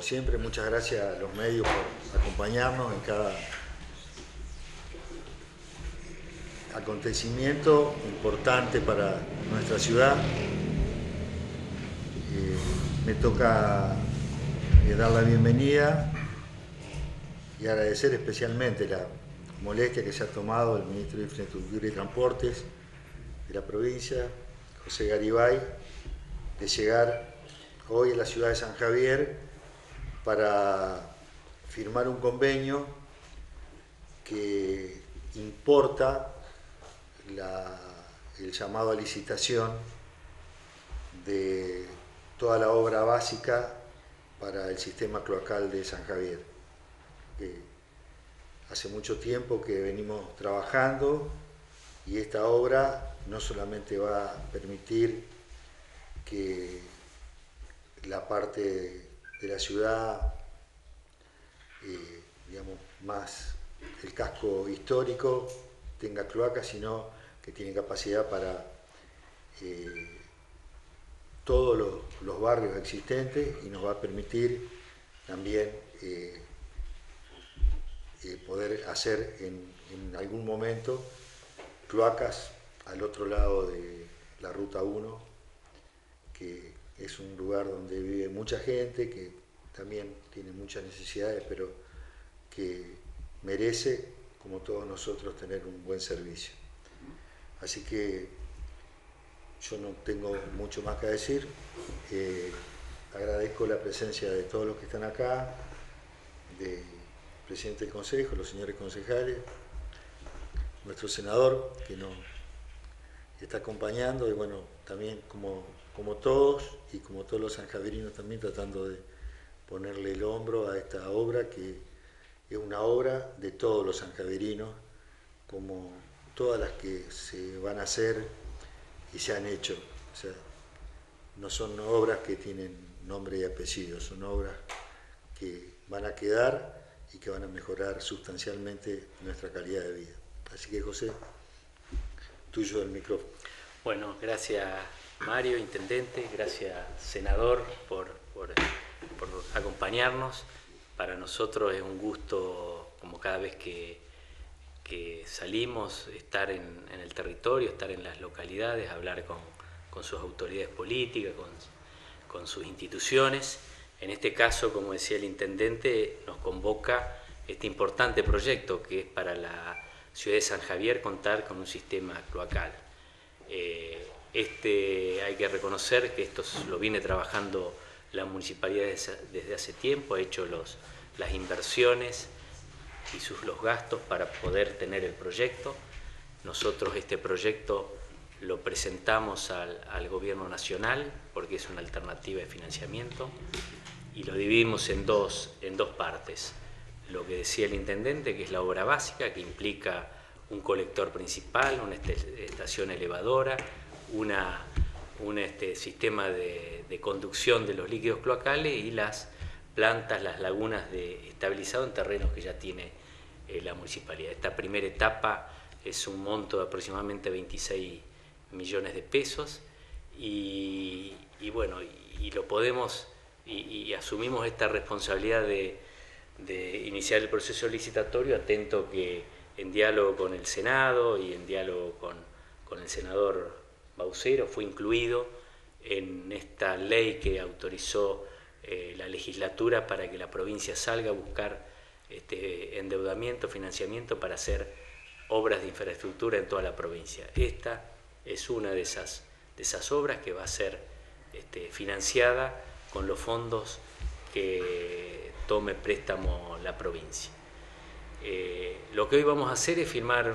siempre, muchas gracias a los medios por acompañarnos en cada acontecimiento importante para nuestra ciudad. Me toca dar la bienvenida y agradecer especialmente la molestia que se ha tomado el Ministro de Infraestructura y Transportes de la provincia, José Garibay, de llegar hoy a la ciudad de San Javier para firmar un convenio que importa el llamado a licitación de toda la obra básica para el sistema cloacal de San Javier. Hace mucho tiempo que venimos trabajando y esta obra no solamente va a permitir que la parte de la ciudad, digamos, más el casco histórico tenga cloacas, sino que tiene capacidad para todos los barrios existentes y nos va a permitir también poder hacer en algún momento cloacas al otro lado de la Ruta 1, que es un lugar donde vive mucha gente, que también tiene muchas necesidades, pero que merece, como todos nosotros, tener un buen servicio. Así que yo no tengo mucho más que decir. Agradezco la presencia de todos los que están acá, del presidente del Consejo, los señores concejales, nuestro senador que nos está acompañando y bueno, también como todos y como todos los sanjaverinos también tratando de ponerle el hombro a esta obra que es una obra de todos los sanjaverinos, como todas las que se van a hacer y se han hecho. O sea, no son obras que tienen nombre y apellido, son obras que van a quedar y que van a mejorar sustancialmente nuestra calidad de vida. Así que, José, tuyo el micrófono. Bueno, gracias Mario, Intendente, gracias Senador por acompañarnos. Para nosotros es un gusto, como cada vez que salimos, estar en el territorio, estar en las localidades, hablar con sus autoridades políticas, con sus instituciones. En este caso, como decía el Intendente, nos convoca este importante proyecto que es para la ciudad de San Javier contar con un sistema cloacal. Hay que reconocer que esto lo viene trabajando la municipalidad desde hace tiempo, ha hecho las inversiones y los gastos para poder tener el proyecto. Nosotros este proyecto lo presentamos al gobierno nacional porque es una alternativa de financiamiento y lo dividimos en dos partes. Lo que decía el Intendente, que es la obra básica, que implica un colector principal, una estación elevadora, un sistema de conducción de los líquidos cloacales y las plantas, las lagunas de estabilizado en terrenos que ya tiene la municipalidad. Esta primera etapa es un monto de aproximadamente 26 millones de pesos y bueno, lo podemos y asumimos esta responsabilidad de iniciar el proceso licitatorio, atento que en diálogo con el Senado y en diálogo con el senador Baucero fue incluido en esta ley que autorizó la legislatura para que la provincia salga a buscar endeudamiento, financiamiento para hacer obras de infraestructura en toda la provincia. Esta es una de esas obras que va a ser financiada con los fondos que tome préstamo la provincia. Lo que hoy vamos a hacer es firmar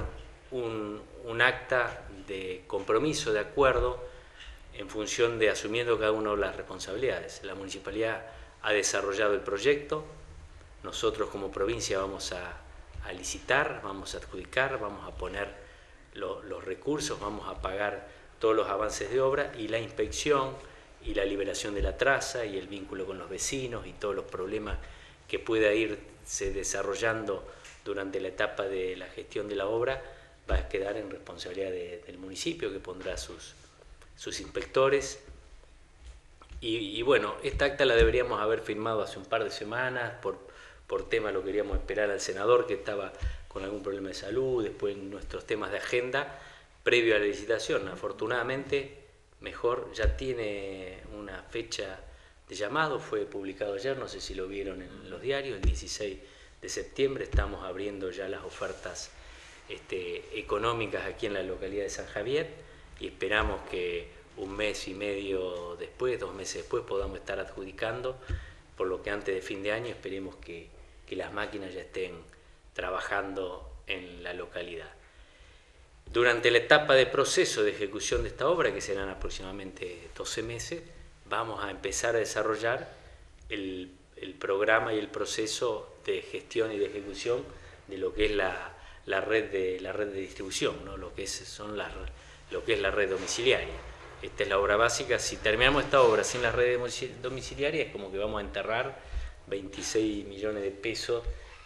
un acta de compromiso, de acuerdo, en función de asumiendo cada una de las responsabilidades. La municipalidad ha desarrollado el proyecto, nosotros como provincia vamos a licitar, vamos a adjudicar, vamos a poner los recursos, vamos a pagar todos los avances de obra y la inspección y la liberación de la traza y el vínculo con los vecinos y todos los problemas que pueda irse desarrollando durante la etapa de la gestión de la obra va a quedar en responsabilidad del municipio, que pondrá sus inspectores Y bueno, esta acta la deberíamos haber firmado hace un par de semanas, por tema lo queríamos esperar al senador que estaba con algún problema de salud, después nuestros temas de agenda, previo a la licitación. Afortunadamente, mejor ya tiene una fecha de llamado, fue publicado ayer, no sé si lo vieron en los diarios, el 16 de septiembre, estamos abriendo ya las ofertas económicas aquí en la localidad de San Javier y esperamos que un mes y medio después, 2 meses después, podamos estar adjudicando, por lo que antes de fin de año esperemos que las máquinas ya estén trabajando en la localidad. Durante la etapa de proceso de ejecución de esta obra, que serán aproximadamente 12 meses, vamos a empezar a desarrollar el programa y el proceso de gestión y de ejecución de lo que es la red de distribución, ¿no? lo que es la red domiciliaria. Esta es la obra básica. Si terminamos esta obra sin la red domiciliaria, es como que vamos a enterrar 26 millones de pesos,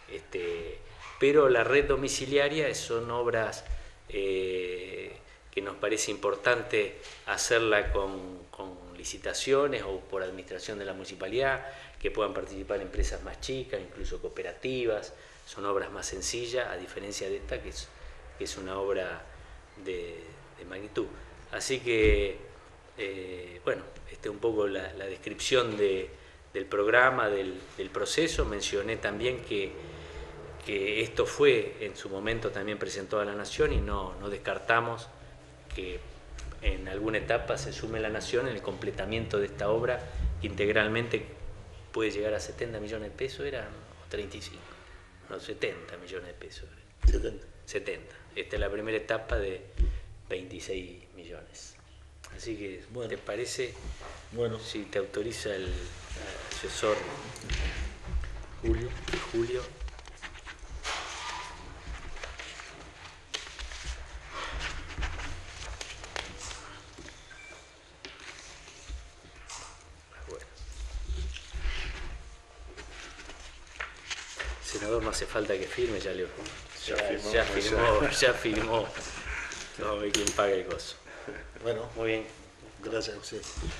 pero la red domiciliaria son obras que nos parece importante hacerla con licitaciones o por administración de la municipalidad, que puedan participar empresas más chicas, incluso cooperativas. Son obras más sencillas, a diferencia de esta, que es una obra de magnitud. Así que, bueno, esta es un poco la descripción del programa, del proceso. Mencioné también que esto fue en su momento también presentado a la Nación y no descartamos que en alguna etapa se sume la Nación en el completamiento de esta obra, que integralmente puede llegar a 70 millones de pesos, eran 35, no, 70 millones de pesos. 70. Esta es la primera etapa de 26 millones. Así que, bueno, ¿te parece? Bueno. Si te autoriza el asesor Julio. Senador, no hace falta que firme, ya firmó. Vamos a ver quién paga el costo. Bueno, muy bien. Gracias a usted.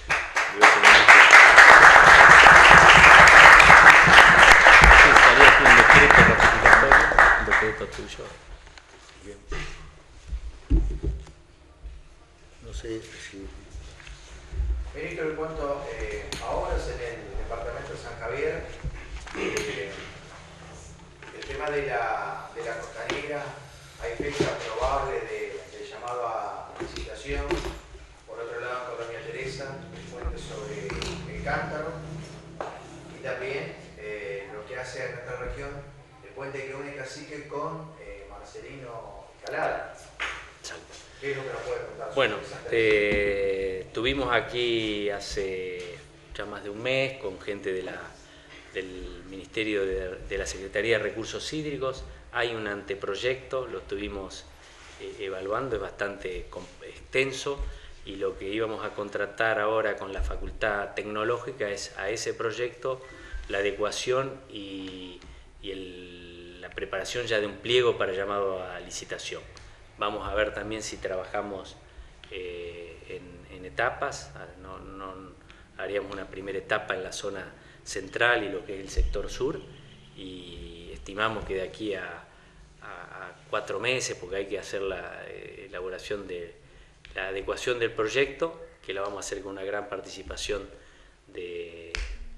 Estaría aquí un decreto ratificatorio, un decreto tuyo. Bien. No sé si... Ministro, en cuanto a obras en el departamento de San Javier, el tema de la costanera, hay fecha probable de llamado a licitación. Por otro lado, en Colonia Teresa, el puente sobre el Cántaro, y también lo que hace a nuestra región, el puente que une Cacique con Marcelino Escalada. ¿Qué es lo que nos puede contar? Bueno, estuvimos aquí hace ya más de un mes con gente del Ministerio de la Secretaría de Recursos Hídricos. Hay un anteproyecto, lo estuvimos evaluando, es bastante extenso, y lo que íbamos a contratar ahora con la Facultad Tecnológica es a ese proyecto la adecuación y la preparación ya de un pliego para llamado a licitación. Vamos a ver también si trabajamos en etapas. Haríamos una primera etapa en la zona central y lo que es el sector sur, y estimamos que de aquí a 4 meses, porque hay que hacer la elaboración de la adecuación del proyecto, que la vamos a hacer con una gran participación de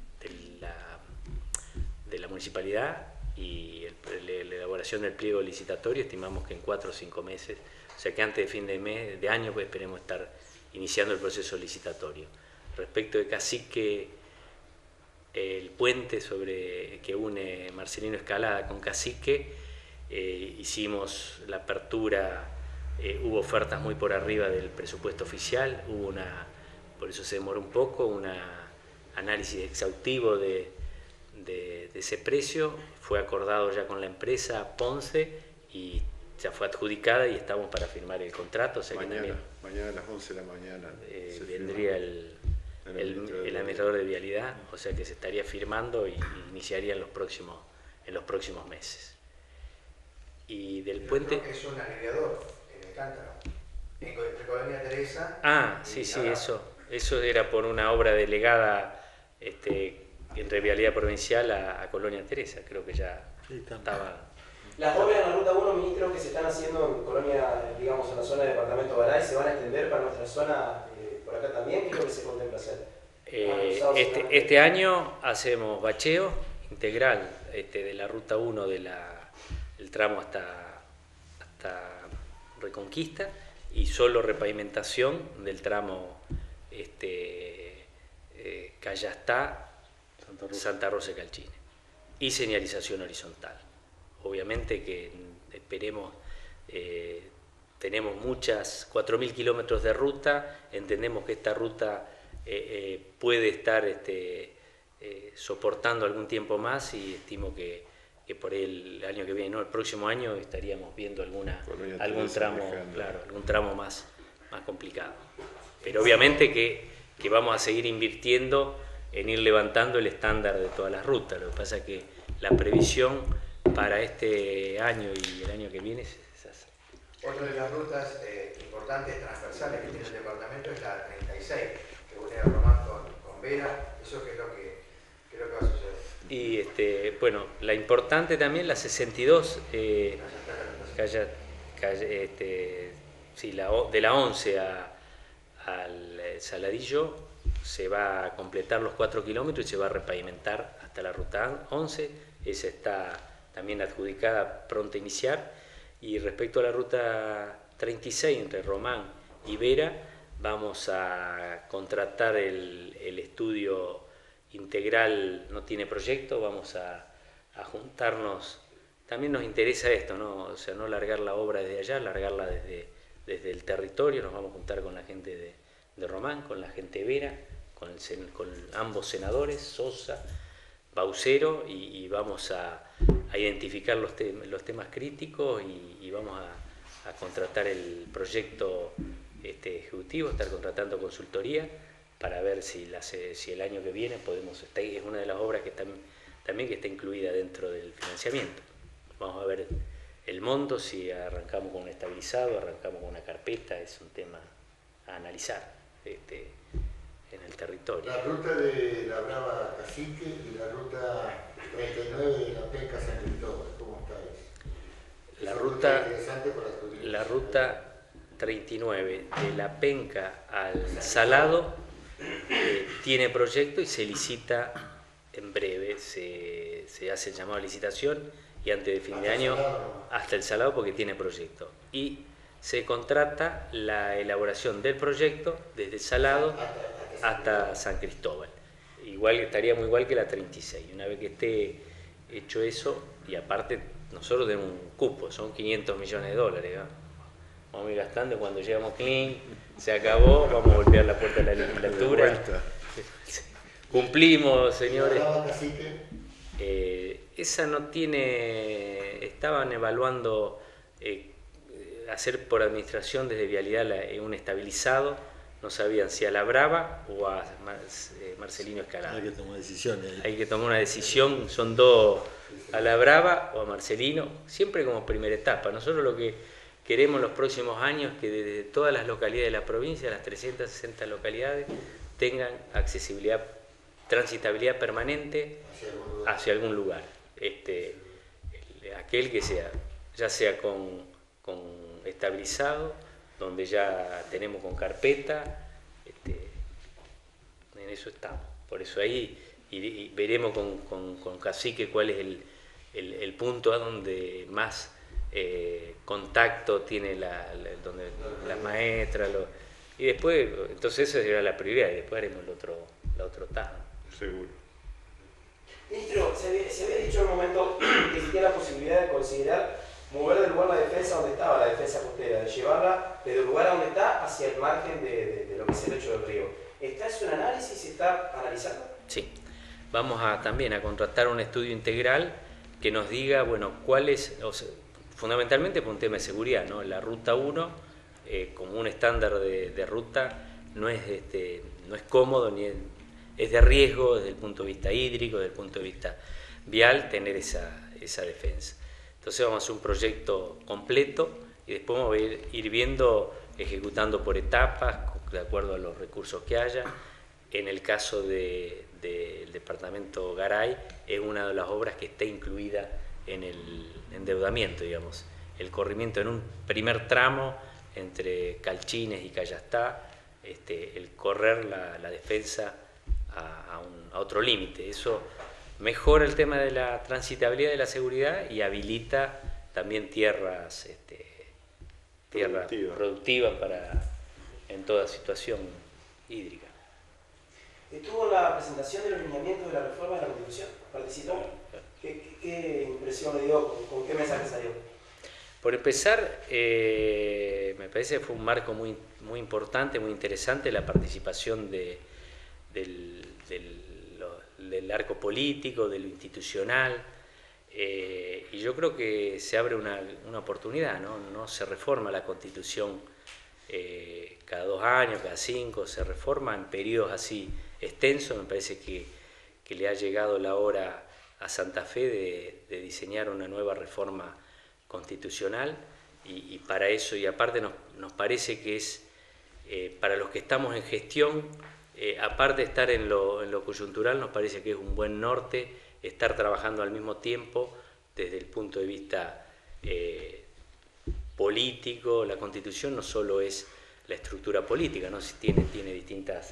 la municipalidad, y la elaboración del pliego licitatorio estimamos que en 4 o 5 meses, o sea que antes de fin de año pues esperemos estar iniciando el proceso licitatorio. Respecto de Cacique, el puente que une Marcelino Escalada con Cacique, hicimos la apertura, hubo ofertas muy por arriba del presupuesto oficial, por eso se demoró un poco, un análisis exhaustivo de ese precio, fue acordado ya con la empresa Ponce y ya fue adjudicada y estamos para firmar el contrato. O sea mañana a las 11 de la mañana vendría el administrador de vialidad, o sea que se estaría firmando y iniciaría en los próximos meses. Y del puente... Creo que es un aliviador en el Cántaro, entre Colonia Teresa... sí, eso. eso era por una obra delegada entre Vialidad Provincial a Colonia Teresa, creo que ya estaba... Las obras en la Ruta 1, ministro, que se están haciendo en Colonia, digamos, en la zona del departamento de Baray, ¿se van a extender para nuestra zona por acá también? ¿Qué es lo que se contempla hacer? Este año hacemos bacheo integral de la Ruta 1 del tramo hasta Reconquista, y solo repavimentación del tramo Callastá, Santa Rosa de Calchine, y señalización horizontal. Obviamente que esperemos, tenemos 4.000 kilómetros de ruta, entendemos que esta ruta puede estar soportando algún tiempo más, y estimo que por el año que viene, no, el próximo año estaríamos viendo algún tramo más complicado. Pero obviamente que vamos a seguir invirtiendo en ir levantando el estándar de todas las rutas. Lo que pasa es que la previsión para este año y el año que viene es esa. Otra de las rutas importantes transversales que tiene el departamento es la 36, que une a Román con Vera. ¿Eso qué es lo que va a suceder? Y bueno, la importante también, la 62, de la 11 al Saladillo, se va a completar los 4 kilómetros y se va a repavimentar hasta la ruta 11. Esa está también adjudicada, pronta a iniciar. Y respecto a la ruta 36 entre Román y Vera, vamos a contratar el estudio integral. No tiene proyecto, vamos a juntarnos. También nos interesa esto, ¿no? O sea, no largar la obra desde allá, largarla desde el territorio. Nos vamos a juntar con la gente de Román, con la gente de Vera, con ambos senadores, Sosa, Baucero, y vamos a identificar los temas críticos, y vamos a contratar el proyecto ejecutivo, estar contratando consultoría para ver si el año que viene podemos... Es una de las obras que también que está incluida dentro del financiamiento. Vamos a ver el monto, si arrancamos con un estabilizado, arrancamos con una carpeta, es un tema a analizar en el territorio. La ruta de La Brava a Cacique y la ruta 39 de La Penca a San Cristóbal, ¿cómo está eso? La ruta 39 de La Penca al Salado tiene proyecto y se licita en breve, se hace el llamado a licitación, y antes de fin de año hasta el Salado, porque tiene proyecto, y se contrata la elaboración del proyecto desde el Salado hasta San Cristóbal. Estaríamos igual que la 36. Una vez que esté hecho eso, y aparte nosotros tenemos un cupo, son $500 millones, ¿no? Vamos a ir gastando, y cuando llegamos clean, se acabó, vamos a golpear la puerta de la legislatura. Cumplimos, señores. Esa no tiene... Estaban evaluando hacer por administración desde Vialidad un estabilizado. No sabían si a La Brava o a Marcelino Escalada. Hay que tomar decisiones. Hay que tomar una decisión, son dos, a La Brava o a Marcelino, siempre como primera etapa. Nosotros lo que queremos en los próximos años es que desde todas las localidades de la provincia, las 360 localidades, tengan accesibilidad, transitabilidad permanente hacia algún lugar. Aquel que sea, ya sea con estabilizado, donde ya tenemos con carpeta, en eso estamos. Por eso ahí y veremos con Cacique cuál es el punto a donde más contacto tiene donde las maestras, y después, entonces esa será la prioridad, y después haremos la otra etapa. Seguro. Ministro, se había dicho en un momento que existía la posibilidad de considerar mover del lugar la defensa donde estaba, la defensa costera, de llevarla desde el lugar donde está hacia el margen de lo que es el lecho del río. ¿Está eso en análisis? ¿Se está analizando? Sí. Vamos también a contratar un estudio integral que nos diga, bueno, cuál es, fundamentalmente por un tema de seguridad, ¿no? La ruta 1, como un estándar de ruta, no es cómodo, ni es de riesgo desde el punto de vista hídrico, desde el punto de vista vial, tener esa defensa. Entonces vamos a hacer un proyecto completo y después vamos a ir viendo, ejecutando por etapas, de acuerdo a los recursos que haya. En el caso del departamento Garay, es una de las obras que está incluida en el endeudamiento, digamos. El corrimiento en un primer tramo entre Calchines y Callastá, el correr la defensa a otro límite. Eso mejora el tema de la transitabilidad de la seguridad y habilita también tierras productivas en toda situación hídrica. Estuvo la presentación de los lineamientos de la reforma de la Constitución, participó. ¿Qué impresión le dio? ¿Con qué mensaje salió? Por empezar, me parece que fue un marco muy, muy importante, muy interesante la participación del arco político, de lo institucional, y yo creo que se abre una oportunidad, ¿no? No se reforma la Constitución cada 2 años, cada 5, se reforma en periodos así extensos. Me parece que le ha llegado la hora a Santa Fe de diseñar una nueva reforma constitucional, y para eso, y aparte nos parece que es, para los que estamos en gestión, aparte de estar en lo coyuntural, nos parece que es un buen norte estar trabajando al mismo tiempo desde el punto de vista político. La Constitución no solo es la estructura política, ¿no? Tiene distintas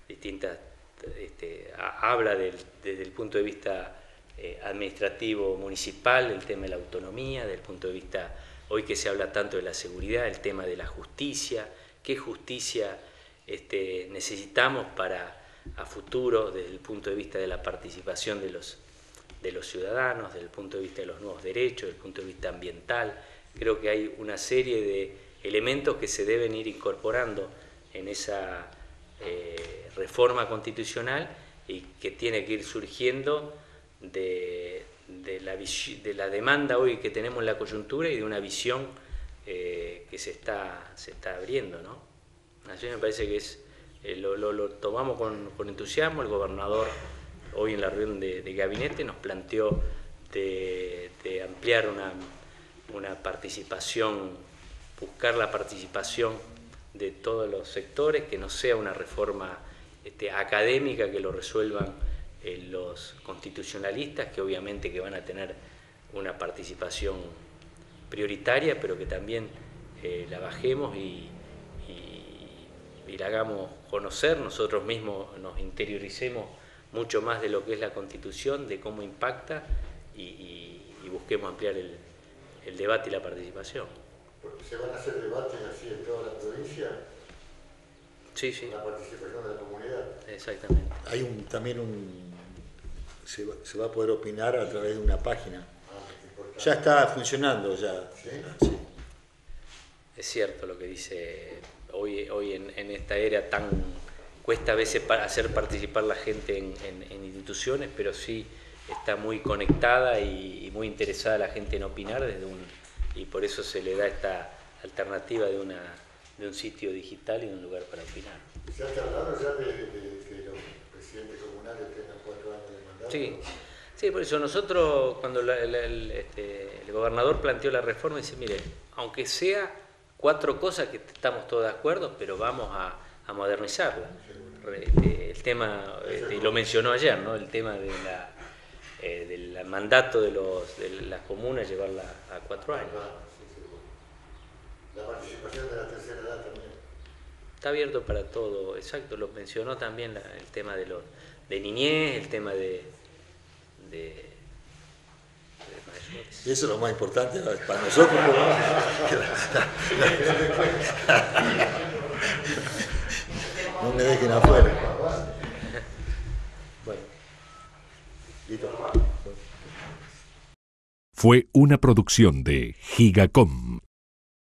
habla desde el punto de vista administrativo municipal, el tema de la autonomía, desde el punto de vista, hoy que se habla tanto de la seguridad, el tema de la justicia, qué justicia necesitamos a futuro desde el punto de vista de la participación de los ciudadanos, desde el punto de vista de los nuevos derechos, desde el punto de vista ambiental. Creo que hay una serie de elementos que se deben ir incorporando en esa reforma constitucional y que tiene que ir surgiendo de la demanda hoy que tenemos en la coyuntura y de una visión que se está abriendo, ¿no? Así me parece que lo tomamos con entusiasmo. El gobernador hoy en la reunión de gabinete nos planteó de ampliar una participación, buscar la participación de todos los sectores, que no sea una reforma académica que lo resuelvan los constitucionalistas, que obviamente que van a tener una participación prioritaria, pero que también la bajemos y la hagamos conocer, nosotros mismos nos interioricemos mucho más de lo que es la Constitución, de cómo impacta, y busquemos ampliar el debate y la participación. Porque se van a hacer debates así en toda la provincia. Sí, sí. La participación de la comunidad. Exactamente. Hay se va a poder opinar a través de una página. Ya está funcionando ya. ¿Sí? Sí. Es cierto lo que dice. Hoy en esta era cuesta a veces hacer participar la gente en instituciones, pero sí está muy conectada y muy interesada la gente en opinar y por eso se le da esta alternativa de un sitio digital y de un lugar para opinar. ¿Se ha hablado ya de que los presidentes comunales tengan 4 años de mandato? Sí, por eso nosotros, cuando el gobernador planteó la reforma, dice, mire, aunque sea 4 cosas que estamos todos de acuerdo, pero vamos a modernizarla. El tema, y lo mencionó ayer, ¿no? El tema del mandato de las comunas, llevarla a 4 años. La participación de la tercera edad también. Está abierto para todo, exacto. Lo mencionó también el tema de niñez, el tema de mayores. Eso es lo más importante para nosotros. No me dejen afuera. Bueno, listo. Fue una producción de Gigacom.